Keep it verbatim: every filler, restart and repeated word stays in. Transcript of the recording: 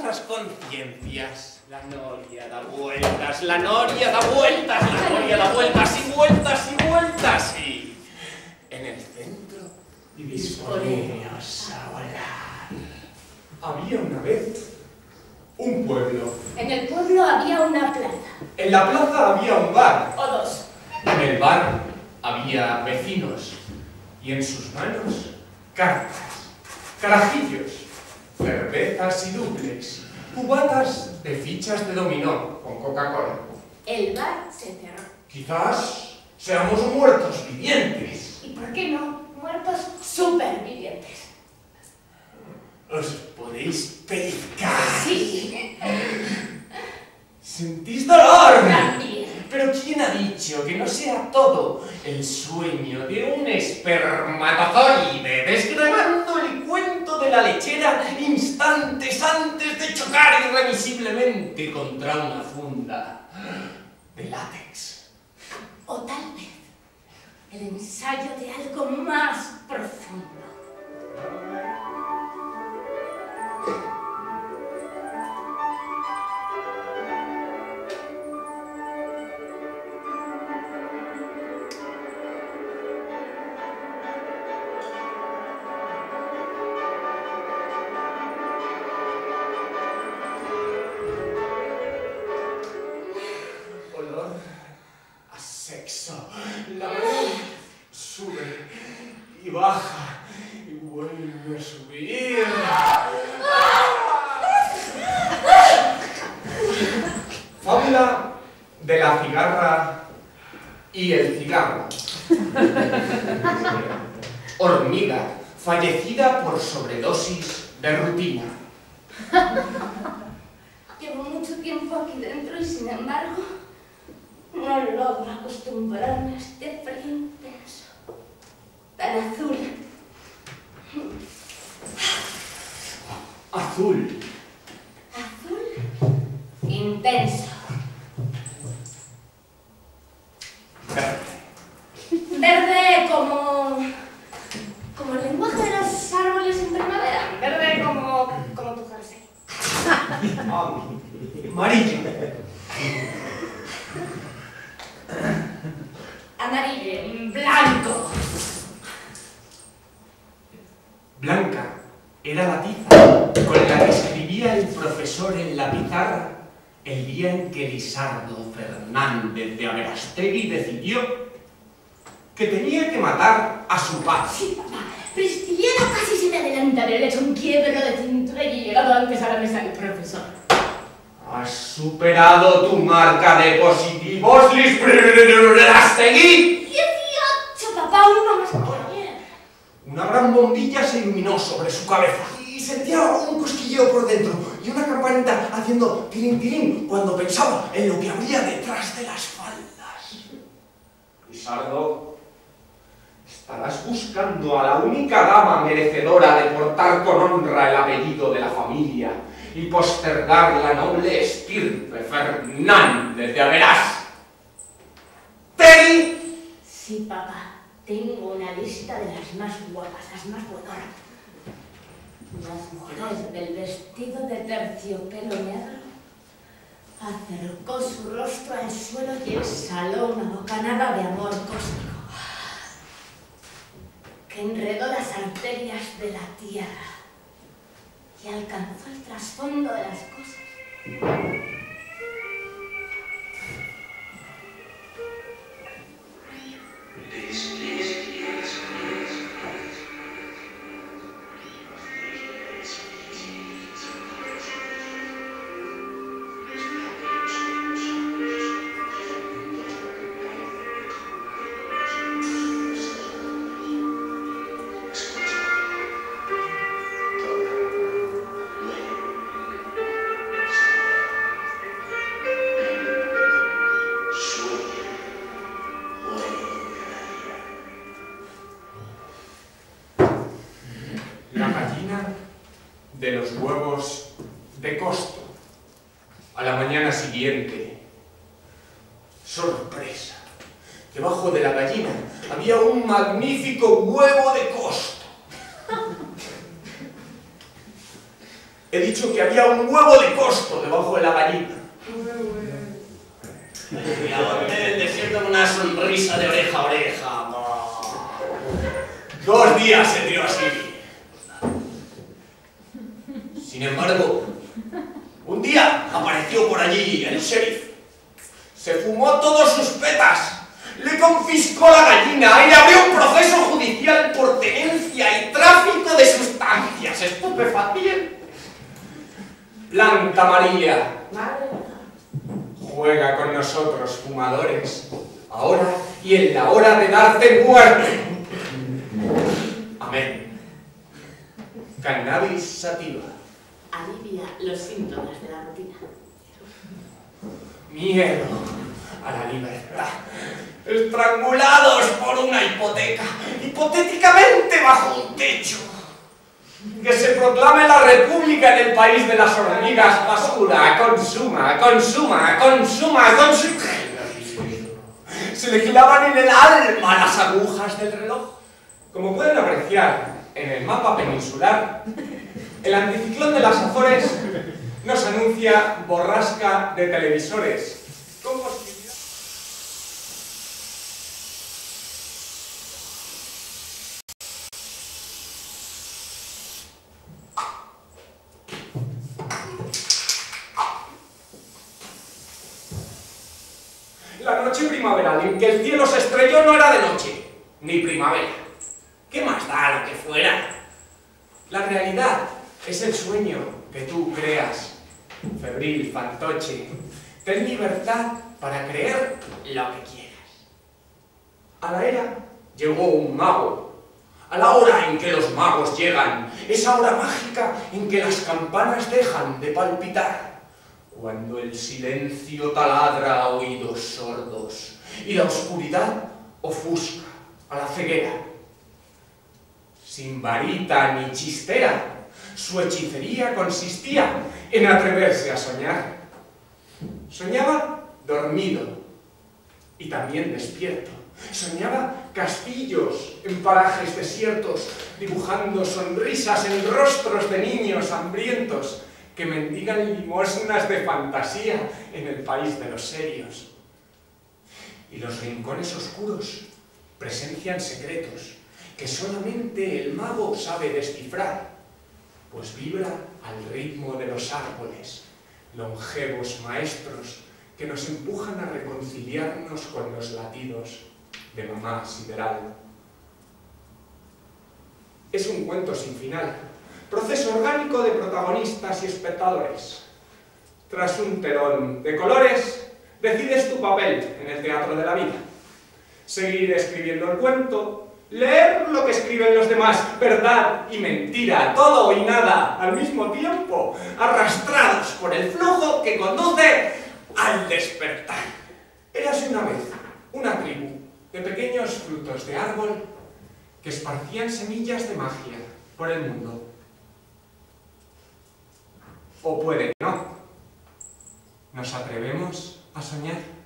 nuestras conciencias. La noria da vueltas, la noria da vueltas, la noria da vueltas y vueltas y vueltas y... en el centro... disponeos a volar. Había una vez un pueblo. En el pueblo había una plaza. En la plaza había un bar. O dos. En el bar había vecinos. Y en sus manos, cartas, carajillos, cervezas y dúplex, cubatas de fichas de dominó con Coca-Cola. El bar se cerró. Quizás seamos muertos vivientes. ¿Y por qué no? Muertos supervivientes. ¿Os podéis pellizcar? Sí. ¿Sentís dolor? También. Pero ¿quién ha dicho que no sea todo el sueño de un espermatozoide desgranando el cuento de la lechera instantes antes de chocar irremisiblemente contra una funda de látex? O tal vez el ensayo de algo más profundo. La marea sube y baja y vuelve a subir. Fábula de la cigarra y el cigarro. Hormiga fallecida por sobredosis de rutina. Llevo mucho tiempo aquí dentro y sin embargo no logro acostumbrarme a este frío intenso, tan azul. Azul. Azul intenso. Verde. Verde como... como el lenguaje de los árboles en primavera. Verde como... como tu jersey. Ah, amarillo. Amarillo, blanco. Blanca era la tiza con la que escribía el profesor en la pizarra el día en que Lisardo Fernández de Averastegui decidió que tenía que matar a su padre. Sí, papá. Pristiliano casi se me adelanta. Le he hecho un quiebro de cintura y he llegado antes a la mesa del profesor. ¿Has superado tu marca de positivos, Lisardo? dieciocho, papá, uno más que ayer. Una gran bombilla se iluminó sobre su cabeza y sentía un cosquilleo por dentro y una campanita haciendo tirín tirín cuando pensaba en lo que habría detrás de las faldas. Lisardo, estarás buscando a la única dama merecedora de portar con honra el apellido de la familia y postergar la noble estirpe Fernández de Averás. ¿Teri? Sí, papá. Tengo una lista de las más guapas, las más buenas. Las mujeres del vestido de terciopelo negro acercó su rostro al suelo y exhaló una bocanada de amor cósmico que enredó las arterias de la tierra y alcanzó el trasfondo de las cosas. De los huevos de costo. A la mañana siguiente, sorpresa, debajo de la gallina había un magnífico huevo de costo. He dicho que había un huevo de costo debajo de la gallina. Y abandoné el desierto con una sonrisa de oreja a oreja. Dos días se tiró así. Sin embargo, un día apareció por allí el sheriff. Se fumó todos sus petas, le confiscó la gallina y le abrió un proceso judicial por tenencia y tráfico de sustancias estupefacientes. Planta amarilla, juega con nosotros, fumadores, ahora y en la hora de darte muerte. Amén. Cannabis sativa. Alivia los síntomas de la rutina. Miedo a la libertad. Estrangulados por una hipoteca, hipotéticamente bajo un techo. Que se proclame la república en el país de las hormigas. Basura, consuma, consuma, consuma, consuma. Se le clavan en el alma las agujas del reloj. Como pueden apreciar en el mapa peninsular, el anticiclón de las Azores nos anuncia borrasca de televisores. Con posibilidad... La noche primaveral en que el cielo se estrelló no era de noche, ni primavera. ¿Qué más da lo que fuera? La realidad es el sueño que tú creas. Febril, fantoche, ten libertad para creer lo que quieras. A la era llegó un mago. A la hora en que los magos llegan, esa hora mágica en que las campanas dejan de palpitar. Cuando el silencio taladra a oídos sordos y la oscuridad ofusca a la ceguera. Sin varita ni chistera, su hechicería consistía en atreverse a soñar. Soñaba dormido y también despierto. Soñaba castillos en parajes desiertos, dibujando sonrisas en rostros de niños hambrientos que mendigan limosnas de fantasía en el país de los serios. Y los rincones oscuros presencian secretos que solamente el mago sabe descifrar, pues vibra al ritmo de los árboles, longevos maestros que nos empujan a reconciliarnos con los latidos de mamá sideral. Es un cuento sin final, proceso orgánico de protagonistas y espectadores. Tras un telón de colores, decides tu papel en el teatro de la vida. Seguir escribiendo el cuento, leer lo que escriben los demás, verdad y mentira, todo y nada al mismo tiempo, arrastrados por el flujo que conduce al despertar. Érase una vez una tribu de pequeños frutos de árbol que esparcían semillas de magia por el mundo. O puede que no. ¿Nos atrevemos a soñar?